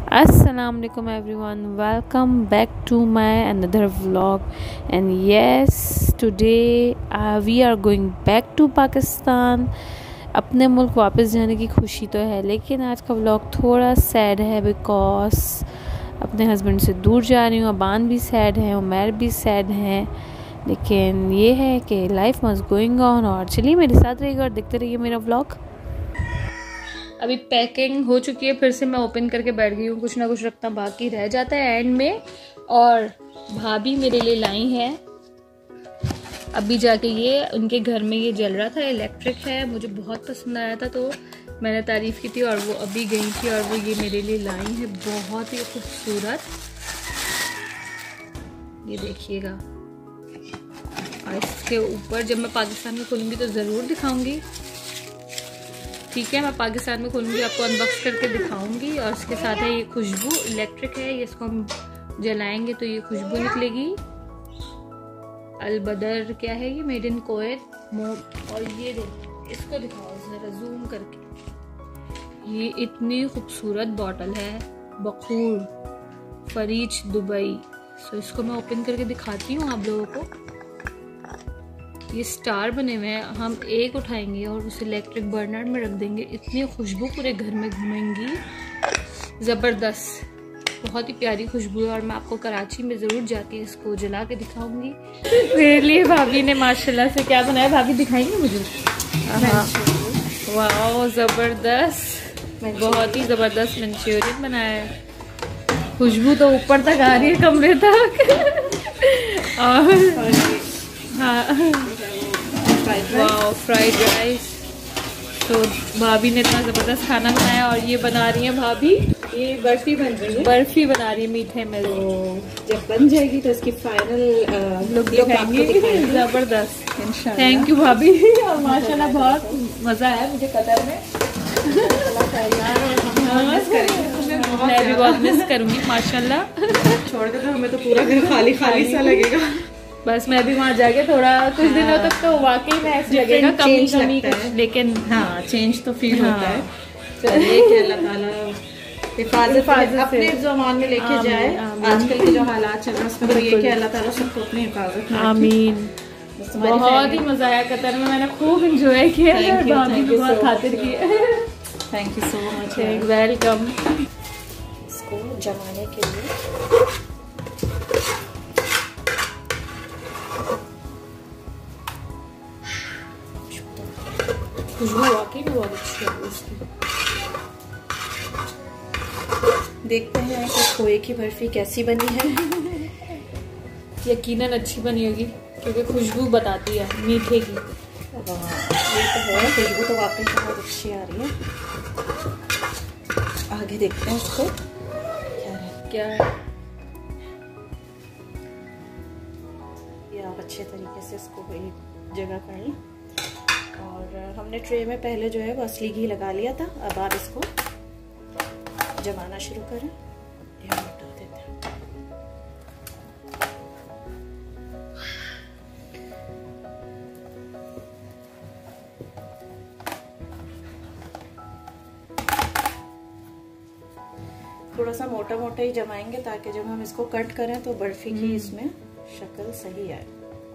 Assalamualaikum everyone, welcome back to my another vlog. And yes, today we are going back to Pakistan. अपने मुल्क वापस जाने की खुशी तो है, लेकिन आज का व्लॉग थोड़ा सैड है बिकॉज अपने हस्बैंड से दूर जा रही हूँ। अबान भी सैड है, उमर भी सैड हैं, लेकिन ये है कि लाइफ मस्ट गोइंग ऑन। और चलिए मेरे साथ रहिएगा और देखते रहिए मेरा व्लॉग। अभी पैकिंग हो चुकी है, फिर से मैं ओपन करके बैठ गई हूँ। कुछ ना कुछ रखना बाकी रह जाता है एंड में। और भाभी मेरे लिए लाई है अभी जाके, ये उनके घर में ये जल रहा था, इलेक्ट्रिक है, मुझे बहुत पसंद आया था तो मैंने तारीफ़ की थी और वो अभी गई थी और वो ये मेरे लिए लाई है, बहुत ही खूबसूरत। ये देखिएगा, और इसके ऊपर जब मैं पाकिस्तान में खोलूँगी तो ज़रूर दिखाऊँगी। ठीक है, मैं पाकिस्तान में खोलूँगी, आपको अनबॉक्स करके दिखाऊंगी। और इसके साथ है ये खुशबू, इलेक्ट्रिक है, ये इसको हम जलाएंगे तो ये खुशबू निकलेगी। अलबदर क्या है ये, मेड इन कुवैत। और ये देखो, इसको दिखाओ ज़रा जूम करके, ये इतनी खूबसूरत बॉटल है, बखूर फरीच दुबई। सो इसको मैं ओपन करके दिखाती हूँ आप लोगों को। ये स्टार बने हुए हैं, हम एक उठाएंगे और उसे इलेक्ट्रिक बर्नर में रख देंगे, इतनी खुशबू पूरे घर में घूमेंगी, ज़बरदस्त, बहुत ही प्यारी खुशबू है। और मैं आपको कराची में ज़रूर जाके इसको जला के दिखाऊंगी। मेरे लिए भाभी ने माशाल्लाह से क्या बनाया, भाभी दिखाएंगे मुझे? हाँ, वाह ज़बरदस्त, बहुत ही ज़बरदस्त मंचूरियन बनाया है। खुशबू तो ऊपर तक आ रही है, कमरे तक। और हाँ, वाह फ्राइड राइस। तो भाभी ने इतना ज़बरदस्त खाना बनाया। और ये बना रही है भाभी, ये बर्फी बन रही है, बर्फी बना रही है मीठे में। जब बन जाएगी तो इसकी फाइनल लुक दिखाएंगे, ज़बरदस्त इंशाल्लाह। थैंक यू भाभी। और माशाल्लाह बहुत मज़ा आया मुझे कतर में। मैं भी बहुत मिस करूँगी माशाल्लाह। छोड़कर तो हमें तो पूरा घर खाली खाली सा लगेगा। बस मैं भी वहाँ जाके थोड़ा कुछ दिनों तक तो वाकई में ऐसा लगेगा कमी कुछ, लेकिन हाँ चेंज तो फील होता है। चलिए कि अल्लाह ताला हिफाजत अपने ज़मान में लेके जाए। आजकल के जो हालात चल रहे हैं उसमें तो ये कि अल्लाह ताला सबको अपनी हिफाजत में। आमीन। बहुत ही मजा आया कतर में, मैंने खूब एंजॉय किया है, भाभी भी बहुत खातिर की है। Thank you so much, welcome. इसको जमाने के लिए खुशबू वाकई में बहुत अच्छी है इसकी। देखते हैं कि खोए की बर्फी कैसी बनी है। यकीनन अच्छी बनी होगी क्योंकि खुशबू बताती है मीठे की। ये तो है, खुशबू तो वाकई बहुत अच्छी आ रही है। आगे देखते हैं इसको क्या है। ये आप अच्छे तरीके से इसको एक जगह कर लें। और हमने ट्रे में पहले जो है वो असली घी लगा लिया था। अब आप इसको जमाना शुरू करें। ये हटा देते हैं। थोड़ा सा मोटा मोटा ही जमाएंगे ताकि जब हम इसको कट करें तो बर्फी की इसमें शक्ल सही आए।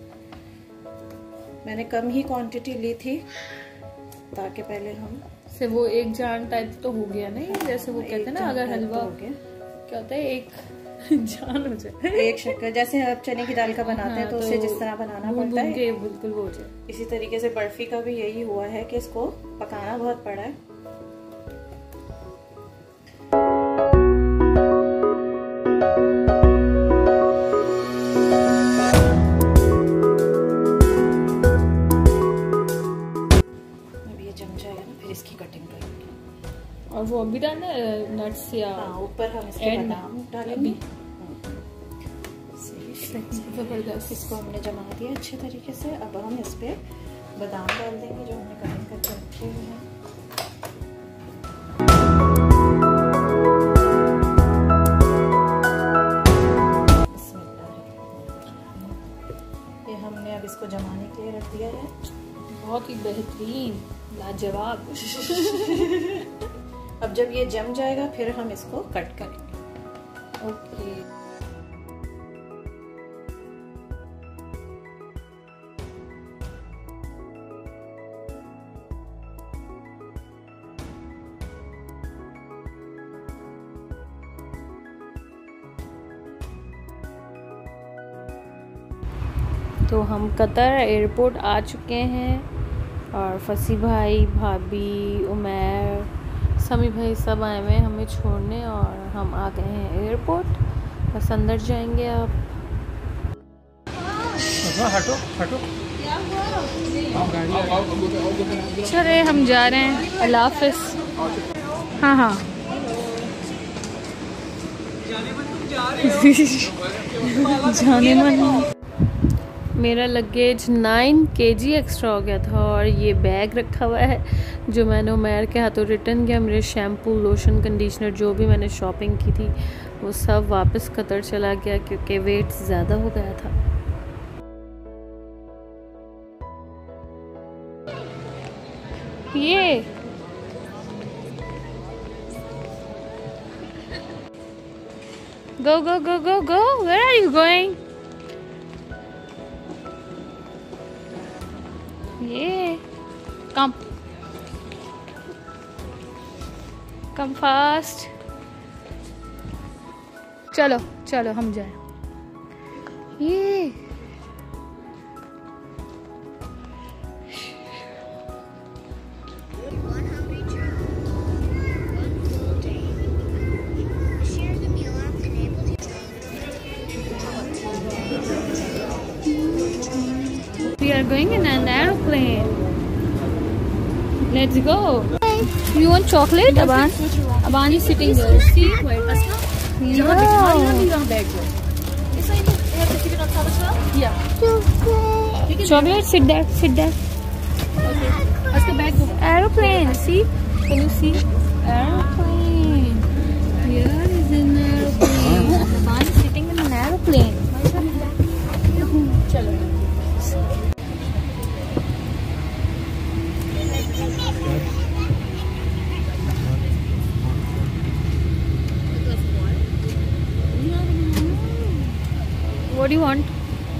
मैंने कम ही क्वांटिटी ली थी ताकि पहले हम से वो एक जान टाइप तो हो गया नहीं, जैसे वो कहते हैं ना अगर हलवा हो गया क्या होता है एक जान हो जाए, एक शक्कर। जैसे आप चने की दाल का बनाते हैं तो उसे जिस तरह बनाना पड़ता है बिल्कुल वो हो जाए। इसी तरीके से बर्फी का भी यही हुआ है कि इसको पकाना बहुत पड़ा है। और वो अभी डालना नट्स या ऊपर हम इसके बादाम डालेंगे। जबरदस्त। इसको हमने जमा दिया अच्छे तरीके से। अब हम इस पे बादाम डाल देंगे जो हमने कटिंग करके रखे हुए हैं। ये हमने अब इसको जमाने के लिए रख दिया है। बहुत ही बेहतरीन, लाजवाब। अब जब ये जम जाएगा फिर हम इसको कट करेंगे। ओके। तो हम कतर एयरपोर्ट आ चुके हैं और फसी भाई, भाभी, उमैर, समी भाई सब आए हुए हैं हमें छोड़ने और हम आ गए हैं एयरपोर्ट। बस अंदर जाएंगे अब। हटो हटो। चले हम जा रहे हैं। अल्लाह हाफिज़। हाँ हाँ जाने मन। मेरा लगेज 9 kg एक्स्ट्रा हो गया था और ये बैग रखा हुआ है जो मैंने उमैर के हाथों रिटर्न किया। मेरे शैम्पू, लोशन, कंडीशनर जो भी मैंने शॉपिंग की थी वो सब वापस कतर चला गया क्योंकि वेट ज़्यादा हो गया था। ये go, where are you going? Yeah, come fast. चलो चलो हम जाए। ये we are going in an aeroplane. Let's go. You want chocolate? Aban? Aban is sitting there. See? Chocolate, sit there, sit there. Okay. Aeroplane, see? Can you see? Aeroplane. Here is an aeroplane. Aban is sitting in an aeroplane. Chalo. What do you want?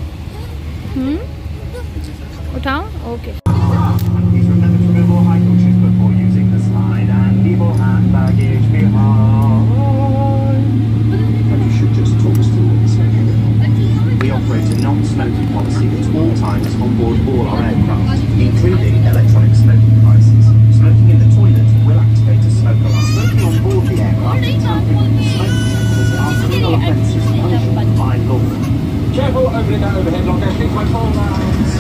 उठाओ? Okay. Please remember to remove high coaches before using the slide and leave all hand baggage behind. But you should just talk to them. We operate a non-smoking policy at all times on board all our aircraft, including electronic smoking devices. Smoking in the toilet will activate a smoke alarm. Smoking on board the aircraft and tampering with smoke detectors are criminal offences punishable by law. Careful opening that overhead locker. Please my phone lines.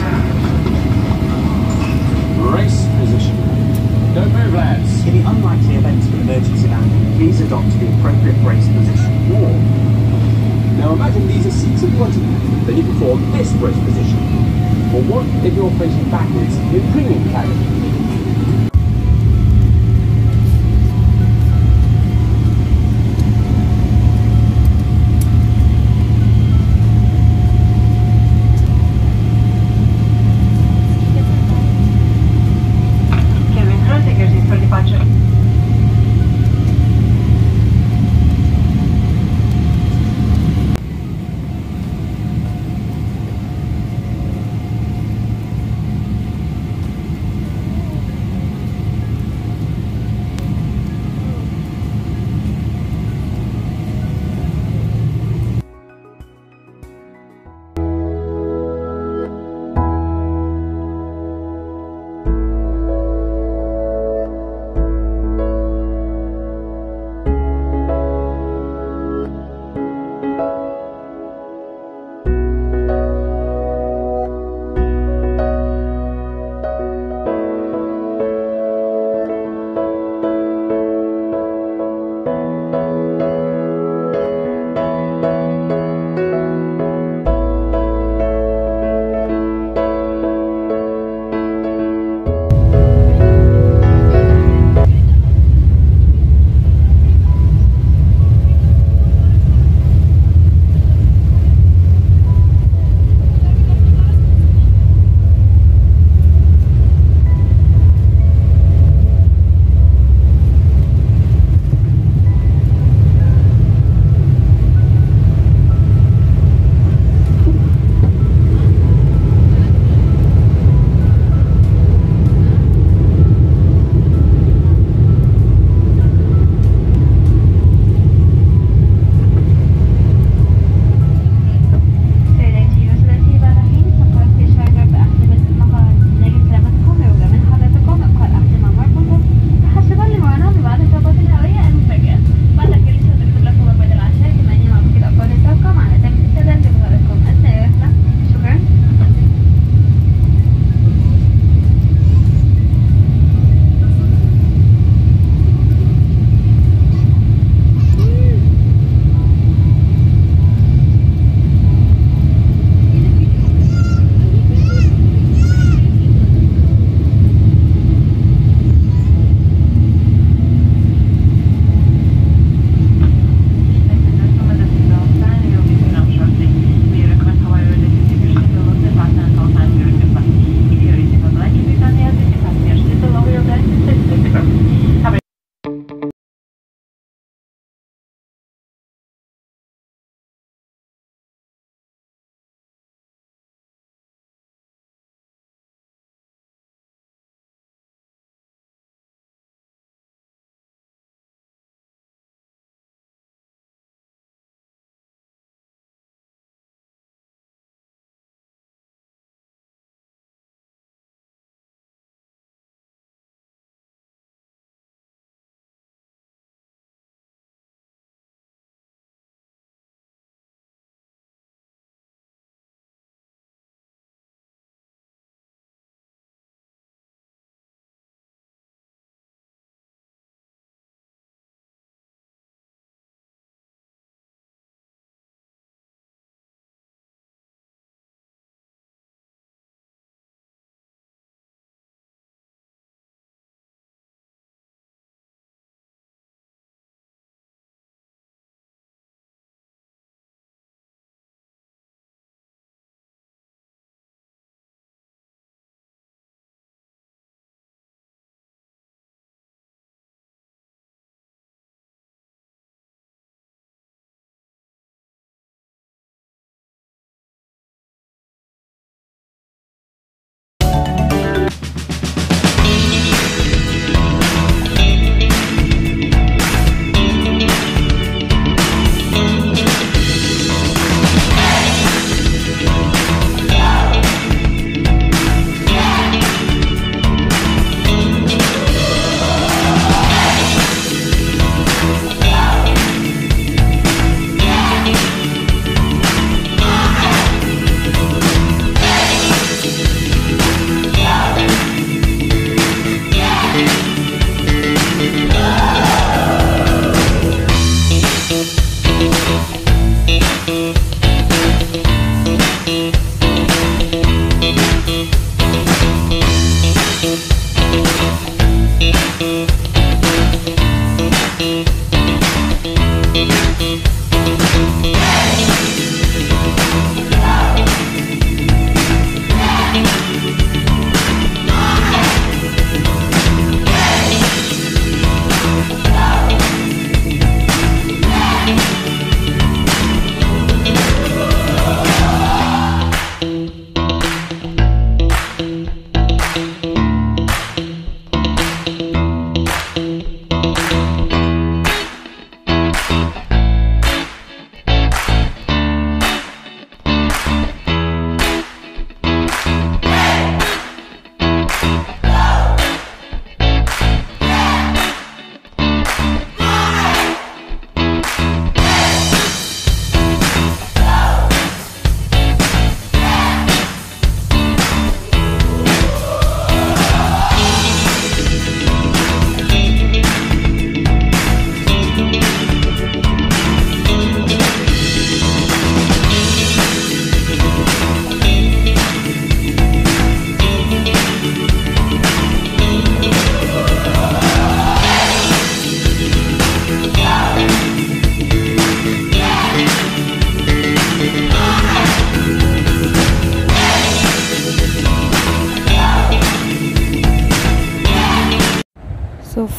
Race position. Don't move, lads. In the unlikely event of an emergency landing, please adopt the appropriate brace position. Or, now imagine these are seats in front of you. Then you perform this brace position. Or what if you're facing backwards in premium cabin?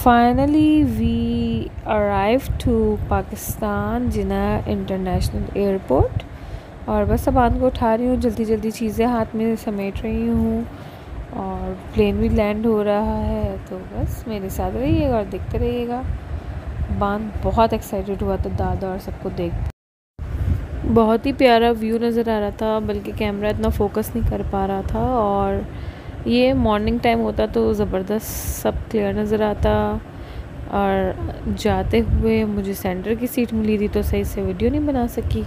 Finally, we arrived to Pakistan Jinnah international airport. और बस सामान को उठा रही हूँ, जल्दी जल्दी चीज़ें हाथ में समेट रही हूँ और प्लेन भी लैंड हो रहा है। तो बस मेरे साथ रहिएगा और देखते रहिएगा। बान बहुत एक्साइटेड हुआ था दादा और सबको देख, बहुत ही प्यारा व्यू नज़र आ रहा था, बल्कि कैमरा इतना फोकस नहीं कर पा रहा था। और ये मॉर्निंग टाइम होता तो ज़बरदस्त सब क्लियर नज़र आता। और जाते हुए मुझे सेंटर की सीट मिली थी तो सही से वीडियो नहीं बना सकी।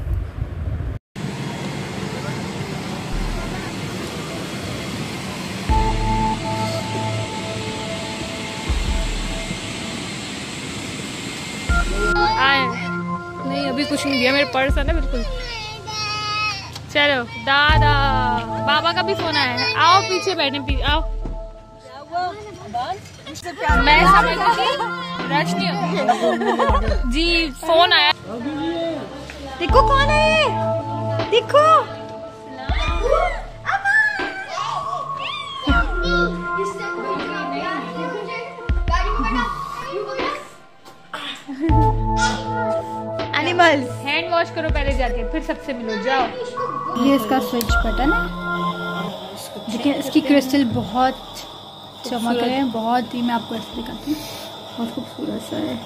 नहीं अभी कुछ नहीं दिया, मेरे पर्स है ना बिल्कुल। चलो दादा बाबा का भी फोन आया है, आओ पीछे बैठे, पीछे आओ। मैं समझ रश नहीं जी, फोन आया। देखो कौन है, देखो एनिमल्स। हैंड वॉश करो पहले जाके, फिर सबसे मिलो, जाओ। ये इसका स्विच बटन है, देखिए इसकी क्रिस्टल बहुत चमक रहे हैं, बहुत ही, मैं आपको ऐसे दिखाती हूँ, बहुत खूबसूरत सा है।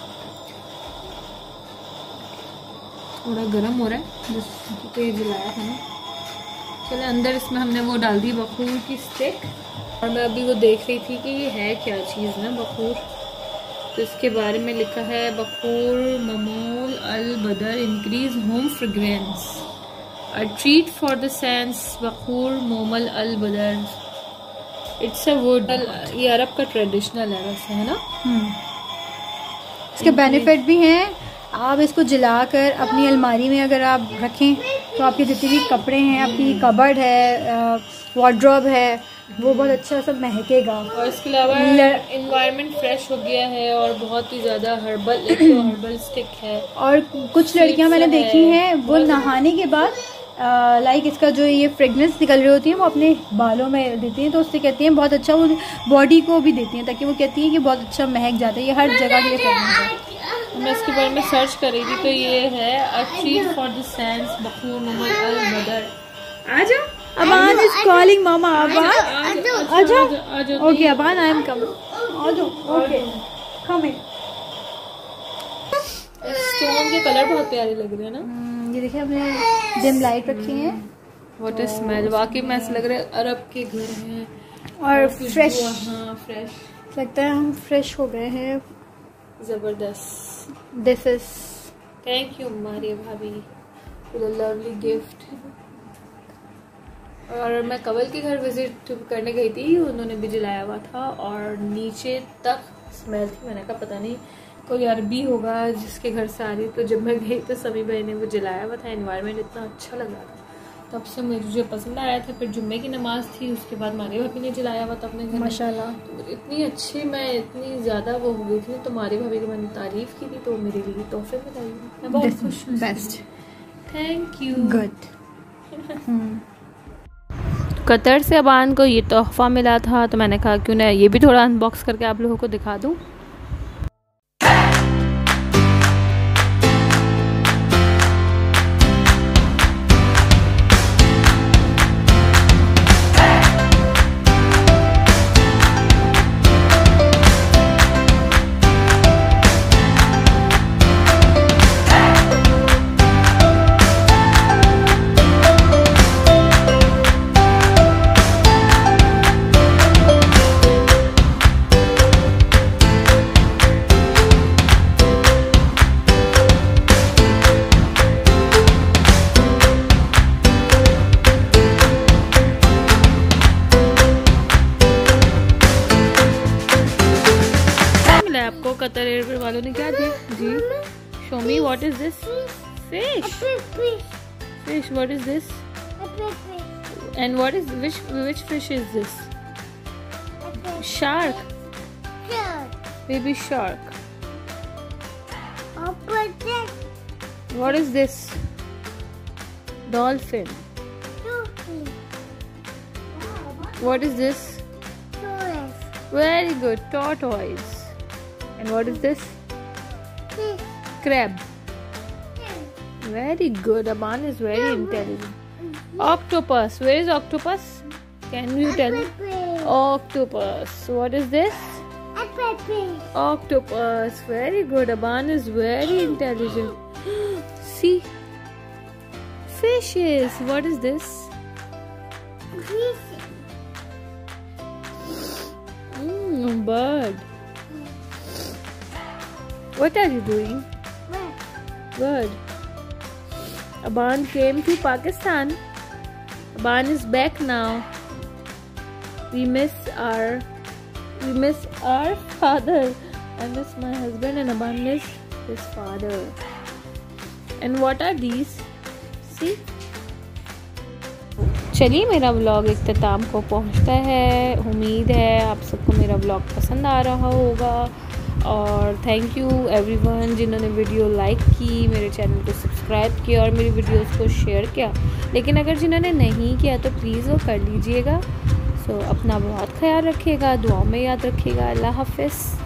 थोड़ा गर्म हो रहा है, बस तो ये जलाया था ना। चले अंदर, इसमें हमने वो डाल दी बखूर की स्टिक। और मैं अभी वो देख रही थी कि ये है क्या चीज़ ना बखूर। तो इसके बारे में लिखा है बखूर ममोल अल बदर increase home fragrance, a treat for the sense, बखूर मोमल अल बदर। इट्स अ वुड, ये अरब का ट्रेडिशनल है वैसे, है ना। इसके बेनिफिट भी हैं। आप इसको जलाकर अपनी अलमारी में अगर आप रखें तो आपके जितने भी कपड़े हैं, आपकी कबर्ड है, वार्डरोब है, वो बहुत अच्छा सब महकेगा। और इसके अलावा एनवायरनमेंट फ्रेश हो गया है और बहुत ही ज़्यादा हर्बल, एक तो हर्बल स्टिक है। और कुछ लड़कियां मैंने देखी हैं वो नहाने के बाद लाइक इसका जो ये फ्रेगनेंस निकल रही होती है वो अपने बालों में देती हैं, तो उससे कहती हैं बहुत अच्छा, वो बॉडी को भी देती हैं ताकि वो कहती हैं कि बहुत अच्छा महक जाता है। ये हर जगह के लिए फ्रेगनेंस है। मैं इसके बारे में सर्च कर रही थी तो ये है a treat for the sense, बखूर मोमल अल बदर। आजा, अबान इज कॉलिंग मामा। अबान आजा। Okay Aban, I am coming. आजा, ओके कमिंग। स्टोन के कलर बहुत प्यारे लग रहे हैं ना। ये देखिए हमने डिम लाइट रखी है। व्हाट इज स्मेल, वाकई में ऐसा लग रहा है अरब के घर हैं और फ्रेश। हाँ फ्रेश लगता है हम फ्रेश हो गए हैं। जबरदस्त। This is, thank you Maria भाभी फॉर द लवली गिफ्ट। और मैं कवल के घर विजिट करने गई थी, उन्होंने भी जलाया हुआ था और नीचे तक स्मेल थी। मैंने कहा पता नहीं कोई अरबी होगा जिसके घर से आ रही। तो जब मैं गई तो सभी भाई ने वो जलाया हुआ था, एनवायरनमेंट इतना अच्छा लग रहा था, तब से मुझे पसंद आया था। फिर जुम्मे की नमाज थी, उसके बाद मारी भाभी ने जलाया हुआ था अपने घर माशाल्लाह। तो इतनी अच्छी, मैं इतनी ज़्यादा वो हो गई थी। तो मारी भाभी की मैंने तारीफ़ की थी तो मेरे लिए तोहफे में लाई, मैं बहुत खुश हूँ। Best, thank you. Good. Qatar से अबान को ये तोहफ़ा मिला था तो मैंने कहा क्यों ना ये भी थोड़ा अनबॉक्स करके आप लोगों को दिखा दूँ। कतर एयरवेज वालों ने क्या दिया जी? Show me, what is this? Fish. Fish, what is this? And what is which fish is this? Shark. Baby shark. What is this? Dolphin. What is this? Very good, tortoise. And what is this? Crab. Very good. Aban is very intelligent. Octopus. Where is octopus? Can you tell me? Octopus. What is this? Octopus. Very good. Aban is very intelligent. See? Fishes. What is this? Bird. What are you doing? Bird. Aban came to Pakistan. Aban is back now. We miss our father. I miss my husband and Aban miss his father. And what are these? See? चलिए मेरा vlog इख्तिताम को पहुंचता है। उम्मीद है आप सबको मेरा व्लॉग पसंद आ रहा होगा और थैंक यू एवरीवन जिन्होंने वीडियो लाइक की, मेरे चैनल को सब्सक्राइब किया और मेरी वीडियोस को शेयर किया। लेकिन अगर जिन्होंने नहीं किया तो प्लीज़ वो कर लीजिएगा। सो अपना बहुत ख्याल रखिएगा, दुआ में याद रखिएगा। अल्लाह हाफ़िज़।